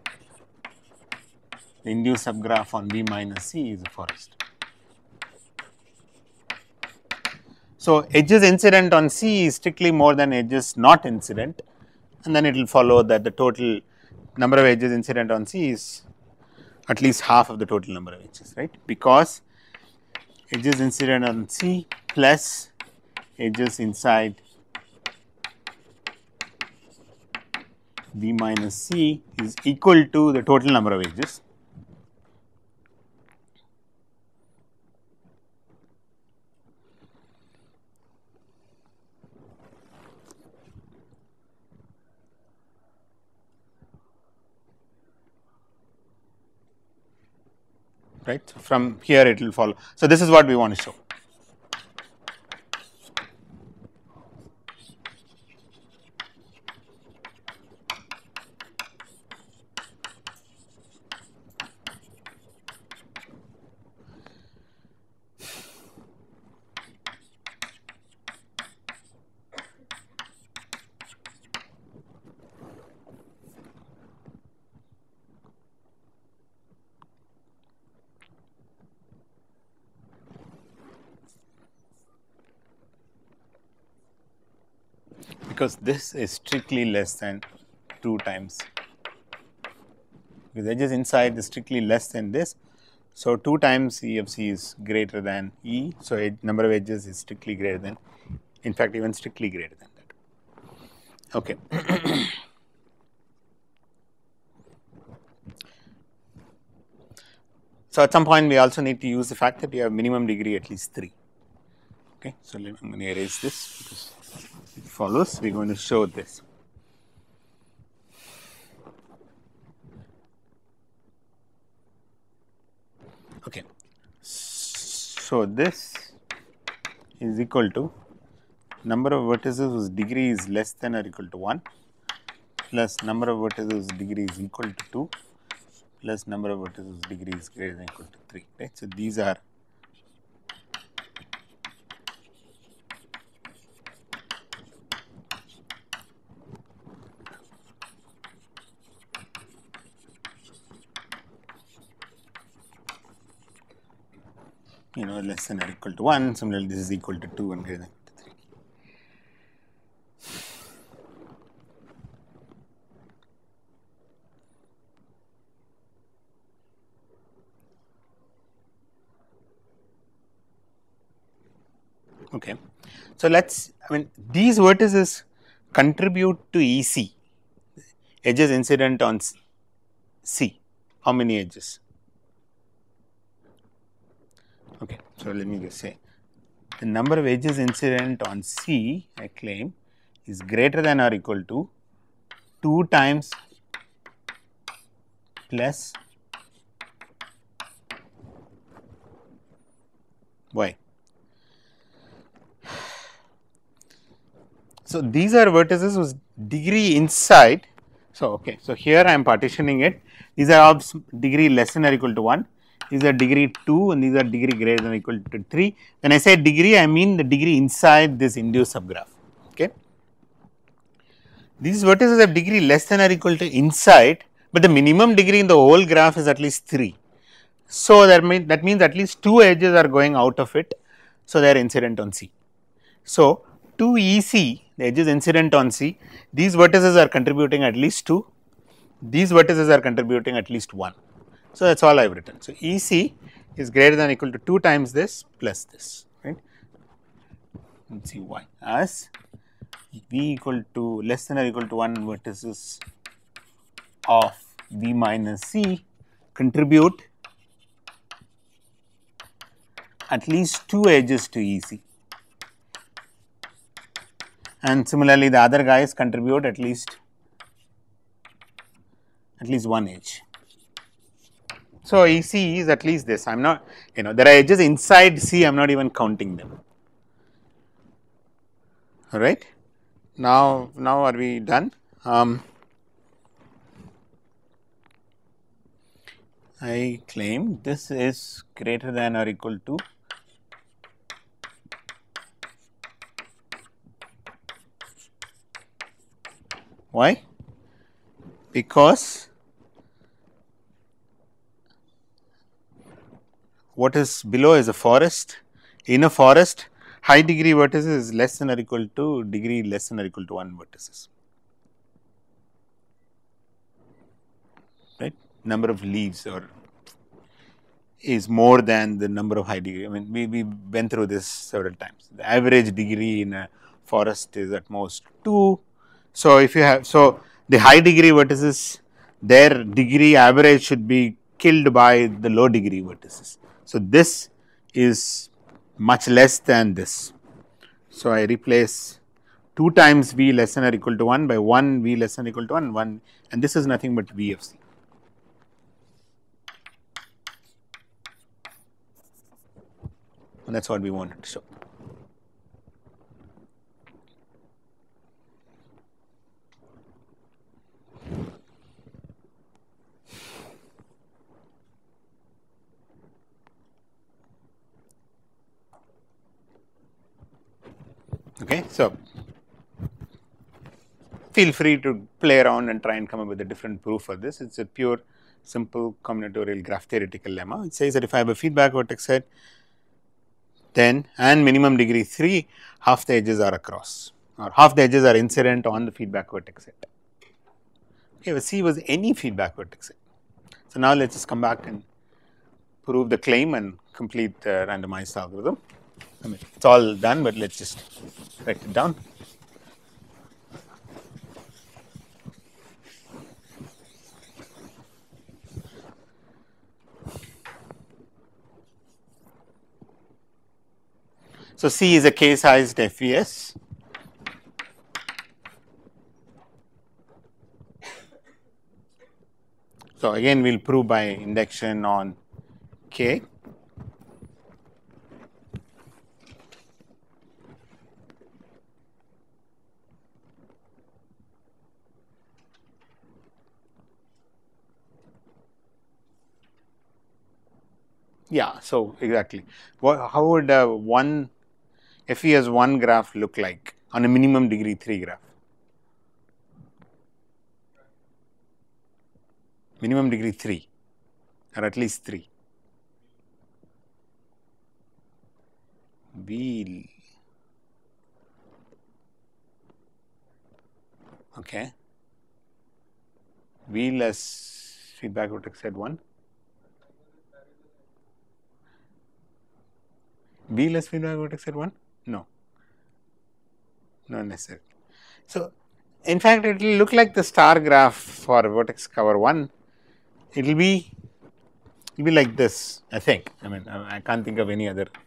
the induced subgraph on V minus C is a forest. So, edges incident on C is strictly more than edges not incident, and then it will follow that the total number of edges incident on C is at least half of the total number of edges, right? Because edges incident on C plus edges inside V minus C is equal to the total number of edges. Right. So, from here it will follow. So, this is what we want to show. Because this is strictly less than two times, because edges inside is strictly less than this. So, two times E of C is greater than E. So, ed number of edges is strictly greater than, in fact, even strictly greater than that. Okay. So, at some point we also need to use the fact that we have minimum degree at least three. Okay. So, I am going to erase this because it follows. We are going to show this. Okay. So, this is equal to number of vertices whose degree is less than or equal to one plus number of vertices whose degree is equal to two plus number of vertices whose degree is greater than or equal to three. Right. So, these are you know less than or equal to one. Similarly, this is equal to two and greater than to three. Okay. So, let us I mean these vertices contribute to E C, edges incident on C. How many edges? Okay. So, let me just say the number of edges incident on C, I claim, is greater than or equal to two times plus y. So, these are vertices whose degree inside. So, okay. So, here I am partitioning it. These are of degree less than or equal to one. These are degree two and these are degree greater than or equal to three. When I say degree, I mean the degree inside this induced subgraph. Okay. These vertices have degree less than or equal to inside, but the minimum degree in the whole graph is at least three. So, that means that means at least two edges are going out of it. So, they are incident on C. So, to E C, the edges incident on C, these vertices are contributing at least two, these vertices are contributing at least one. So, that is all I have written. So, E C is greater than or equal to two times this plus this, right. Let us see why, as V equal to less than or equal to one vertices of V minus C contribute at least two edges to E C. And similarly, the other guys contribute at least at least one edge. So, E C is at least this. I am not, you know, there are edges inside C, I am not even counting them. All right. Now, now are we done? Um, I claim this is greater than or equal to why? Because what is below is a forest. In a forest, high degree vertices is less than or equal to degree less than or equal to one vertices, right. Number of leaves or is more than the number of high degree. I mean, we, we went through this several times. The average degree in a forest is at most two. So, if you have, so the high degree vertices, their degree average should be killed by the low degree vertices. So, this is much less than this. So, I replace two times V less than or equal to one by one V less than or equal to one, one, and this is nothing but V of C. And that is what we wanted to show. Okay, so feel free to play around and try and come up with a different proof for this. It is a pure, simple combinatorial graph theoretical lemma. It says that if I have a feedback vertex set, then and minimum degree three, half the edges are across, or half the edges are incident on the feedback vertex set. Okay, well, C was any feedback vertex set. So, now let us just come back and prove the claim and complete the randomized algorithm. I mean, it is all done, but let us just write it down. So, C is a k-sized F E S. So, again we will prove by induction on K. Yeah, so exactly. What, how would uh, one F E S one graph look like on a minimum degree three graph? Minimum degree three, or at least three. Wheel. Okay. Wheel as feedback vertex set one. B less feedback vertex set one? No, not necessarily. So, in fact, it will look like the star graph for vertex cover one. It will be, it will be like this, I think. I mean, I can't think of any other.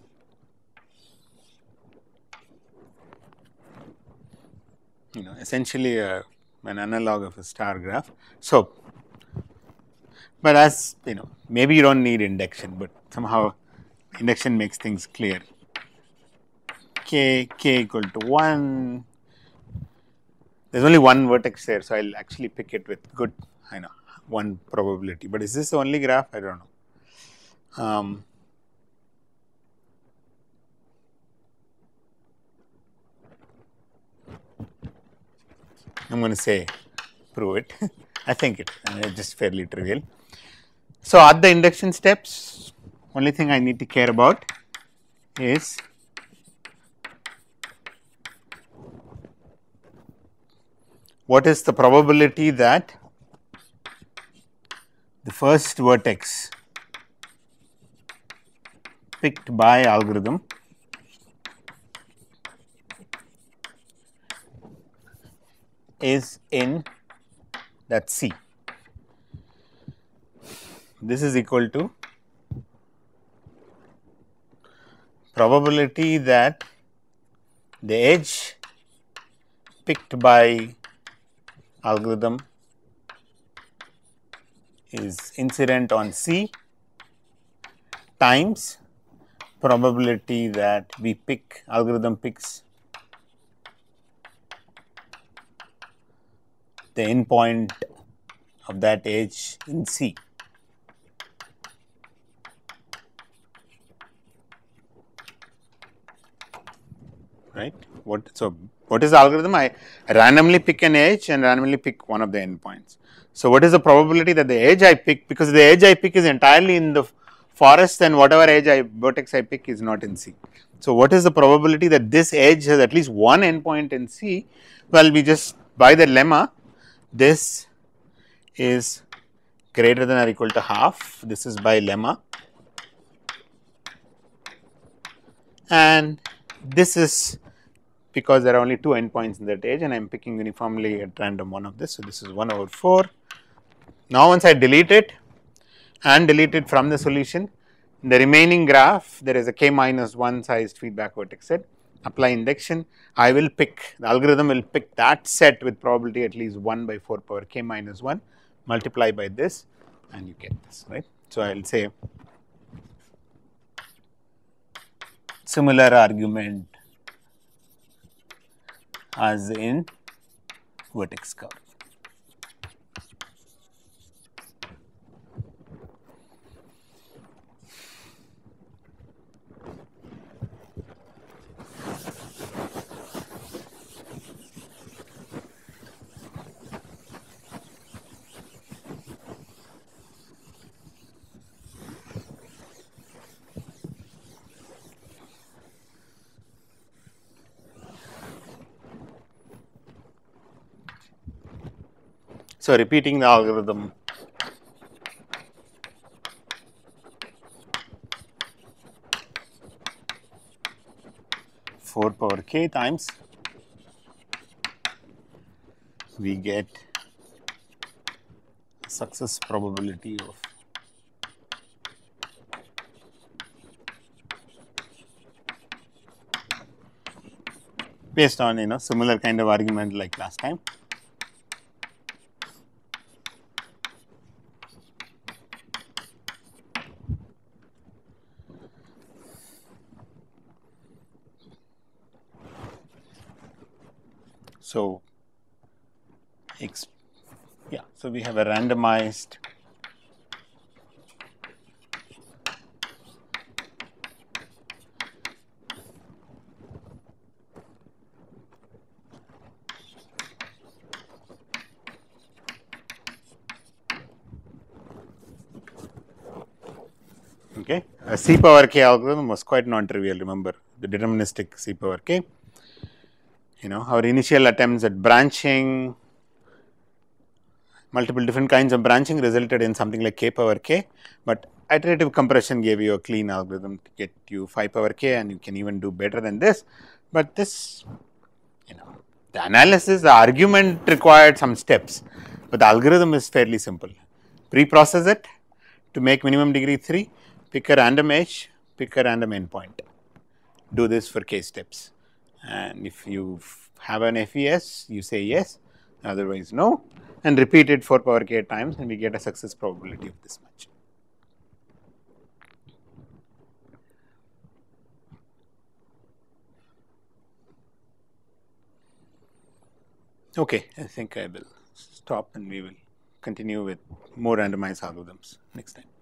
You know, essentially a, an analog of a star graph. So, but as you know, maybe you don't need induction, but somehow induction makes things clear. K, K equal to one. There is only one vertex there, so I will actually pick it with good, I know, one probability. But is this the only graph? I don't know. Um, I am going to say prove it. I think it uh, is just fairly trivial. So, at the induction steps, only thing I need to care about is what is the probability that the first vertex picked by algorithm is in that C. This is equal to probability that the edge picked by algorithm is incident on C times probability that we pick algorithm picks the endpoint of that edge in C. Right? What so what is the algorithm? I randomly pick an edge and randomly pick one of the endpoints. So, what is the probability that the edge I pick, because the edge I pick is entirely in the forest, then whatever edge I vertex I pick is not in C. So, what is the probability that this edge has at least one endpoint in C? Well, we just by the lemma, this is greater than or equal to half, this is by lemma, and this is because there are only two endpoints in that edge and I am picking uniformly at random one of this. So, this is one over four. Now, once I delete it and delete it from the solution, in the remaining graph there is a k minus one sized feedback vertex set, apply induction, I will pick, the algorithm will pick that set with probability at least one by four power k minus one, multiply by this and you get this, right. So, I will say similar argument as in vertex curve. So, repeating the algorithm four power k times, we get success probability of based on you know similar kind of argument like last time. So, X, yeah, so we have a randomized okay. A C power k algorithm was quite non-trivial, remember the deterministic C power k. You know, our initial attempts at branching, multiple different kinds of branching resulted in something like k power k, but iterative compression gave you a clean algorithm to get you five power k and you can even do better than this. But this, you know, the analysis, the argument required some steps, but the algorithm is fairly simple. Pre-process it to make minimum degree three, pick a random edge, pick a random endpoint. Do this for k steps. And if you have an F E S, you say yes, otherwise no, and repeat it four power k times and we get a success probability of this much. Okay, I think I will stop and we will continue with more randomized algorithms next time.